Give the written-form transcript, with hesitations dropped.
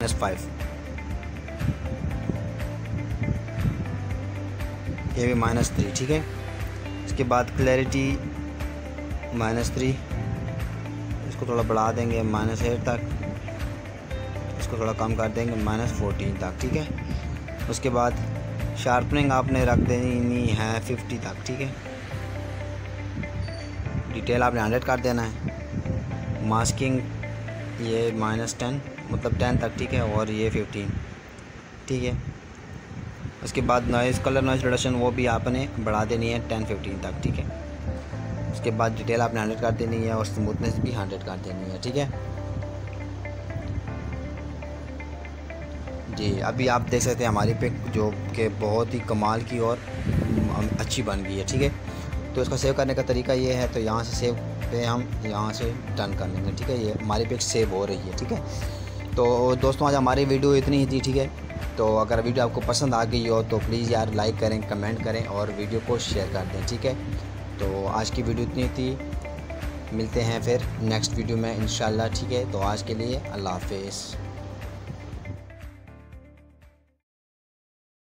-5, ये भी -3, ठीक है। इसके बाद क्लैरिटी -3, इसको थोड़ा बढ़ा देंगे -8 तक, इसको थोड़ा कम कर देंगे -14 तक, ठीक है। उसके बाद शार्पनिंग आपने रख देनी है 50 तक, ठीक है। डिटेल आपने 100 कर देना है। मास्किंग ये -10 मतलब 10 तक, ठीक है, और ये 15, ठीक है। उसके बाद नॉइज़ कलर नॉइज़ रिडक्शन वो भी आपने बढ़ा देनी है 10-15 तक, ठीक है। उसके बाद डिटेल आपने 100 कर देनी है और स्मूथनेस भी 100 कर देनी है, ठीक है जी। अभी आप देख सकते हैं हमारी पिक जो कि बहुत ही कमाल की और अच्छी बन गई है, ठीक है। तो इसका सेव करने का तरीका ये है, तो यहाँ से सेव पे हम यहाँ से डन कर लेंगे, ठीक है। ये हमारी पिक सेव हो रही है, ठीक है। तो दोस्तों आज हमारी वीडियो इतनी ही थी, ठीक है। तो अगर वीडियो आपको पसंद आ गई हो तो प्लीज़ यार लाइक करें, कमेंट करें और वीडियो को शेयर कर दें, ठीक है। तो आज की वीडियो इतनी थी, मिलते हैं फिर नेक्स्ट वीडियो में इंशाल्लाह, ठीक है। तो आज के लिए अल्लाह हाफिज़।